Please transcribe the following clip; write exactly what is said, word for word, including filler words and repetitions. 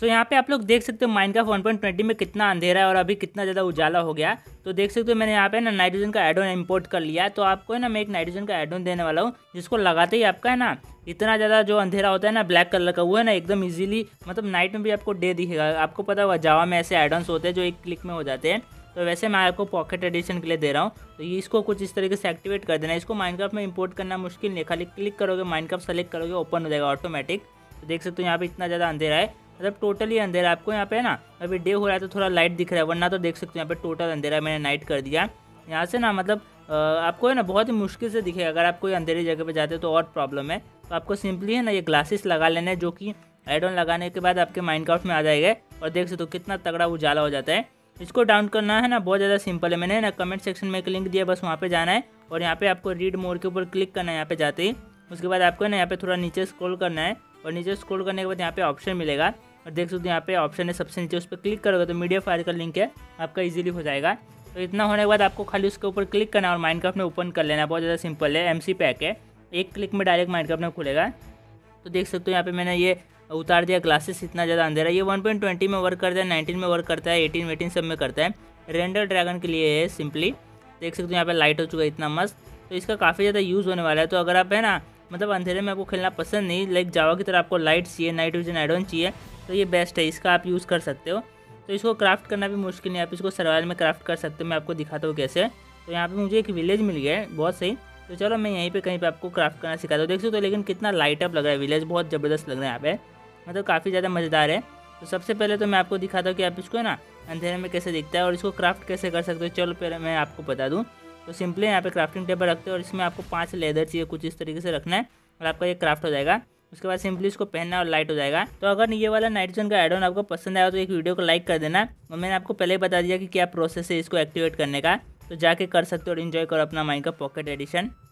सो यहाँ पे आप लोग देख सकते हो माइनक्राफ्ट वन पॉइंट ट्वेंटी में कितना अंधेरा है और अभी कितना ज़्यादा उजाला हो गया। तो देख सकते हो मैंने यहाँ पे ना नाइट्रोजन का एड ऑन इंपोर्ट कर लिया है। तो आपको है ना मैं एक नाइट्रोजन का एड ऑन देने वाला हूँ, जिसको लगाते ही आपका है ना इतना ज़्यादा जो अंधेरा होता है ना ब्लैक कलर का, वो है ना एकदम इजीली मतलब नाइट में भी आपको डे दिखेगा। आपको पता होगा जावा में ऐसे एड ऑन्स होते हैं जो एक क्लिक में हो जाते हैं। तो वैसे मैं आपको पॉकेट एडिशन के लिए दे रहा हूँ। तो ये इसको कुछ इस तरीके से एक्टिवेट कर देना है। इसको माइनक्राफ्ट में इंपोर्ट करना मुश्किल नहीं, खाली क्लिक करोगे माइनक्राफ्ट सेलेक्ट करोगे ओपन हो जाएगा ऑटोमेटिक। तो देख सकते हो यहाँ पे इतना ज़्यादा अंधेरा है, मतलब टोटली अंधेरा है। आपको यहाँ पे ना अभी डे हो रहा है तो थोड़ा लाइट दिख रहा है, वरना तो देख सकते हो यहाँ पे टोटल अंधेरा है। मैंने नाइट कर दिया यहाँ से ना, मतलब आपको है ना बहुत ही मुश्किल से दिखेगा। अगर आप कोई अंधेरी जगह पे जाते हो तो और प्रॉब्लम है। तो आपको सिंपली है ना ये ग्लासेस लगा लेना है, जो कि एड ऑन लगाने के बाद आपके माइनक्राफ्ट में आ जाएगा। और देख सकते हो कितना तगड़ा उजाला हो जाता है। इसको डाउन करना है ना बहुत ज़्यादा सिंपल है। मैंने ना कमेंट सेक्शन में एक लिंक दिया, बस वहाँ पे जाना है और यहाँ पे आपको रीड मोर के ऊपर क्लिक करना है। यहाँ पे जाते ही उसके बाद आपको ना यहाँ पे थोड़ा नीचे स्क्रॉल करना है और नीचे स्क्रॉल करने के बाद यहाँ पे ऑप्शन मिलेगा और देख सकते हो यहाँ पे ऑप्शन है सबसे नीचे, उस पर क्लिक करोगे तो मीडिया फायर का लिंक है आपका इजीली हो जाएगा। तो इतना होने के बाद आपको खाली उसके ऊपर क्लिक करना है और माइनक्राफ्ट में ओपन कर लेना है। बहुत ज़्यादा सिंपल है, एमसी पैक है, एक क्लिक में डायरेक्ट माइनक्राफ्ट में खुलेगा। तो देख सकते हो यहाँ पे मैंने ये उतार दिया ग्लासेस, इतना ज़्यादा अंधेरा। ये वन पॉइंट ट्वेंटी में वर्क करता है, नाइनटीन में वर्क करता है, एटीन वेटीन सब में करता है। रेंडर ड्रैगन के लिए है सिंपली। देख सकते हो यहाँ पे लाइट हो चुका है इतना मस्त। तो इसका काफ़ी ज़्यादा यूज़ होने वाला है। तो अगर आप है ना मतलब अंधेरे में आपको खेलना पसंद नहीं, लाइक जावा की तरह आपको लाइट चाहिए, नाइट विजन एड ऑन चाहिए, तो ये बेस्ट है, इसका आप यूज़ कर सकते हो। तो इसको क्राफ्ट करना भी मुश्किल नहीं, आप इसको सर्वाइवल में क्राफ्ट कर सकते हो। मैं आपको दिखाता हूँ कैसे। तो यहाँ पे मुझे एक विलेज मिल गया है, बहुत सही। तो चलो मैं यहीं पे कहीं पे आपको क्राफ्ट करना सिखाता हूँ। देख सकते हो लेकिन कितना लाइट अप लग रहा है, विलेज बहुत ज़बरदस्त लग रहा है यहाँ पे, मतलब काफ़ी ज़्यादा मज़ेदार है। तो सबसे पहले तो मैं आपको दिखाता हूँ कि आप इसको है ना अंधेरे में कैसे दिखता है और इसको क्राफ्ट कैसे कर सकते हो। चलो पहले मैं आपको बता दूँ। तो सिंपली यहाँ पे क्राफ्टिंग टेबल रखते हैं और इसमें आपको पाँच लेदर चाहिए, कुछ इस तरीके से रखना है और आपका ये क्राफ्ट हो जाएगा। उसके बाद सिंपली इसको पहनना और लाइट हो जाएगा। तो अगर ये वाला नाइट्रोजन का एड ऑन आपको पसंद आया तो एक वीडियो को लाइक कर देना। और मैंने आपको पहले ही बता दिया कि क्या प्रोसेस है इसको एक्टिवेट करने का, तो जाके कर सकते हो और इन्जॉय करो अपना माइनक्राफ्ट पॉकेट एडिशन।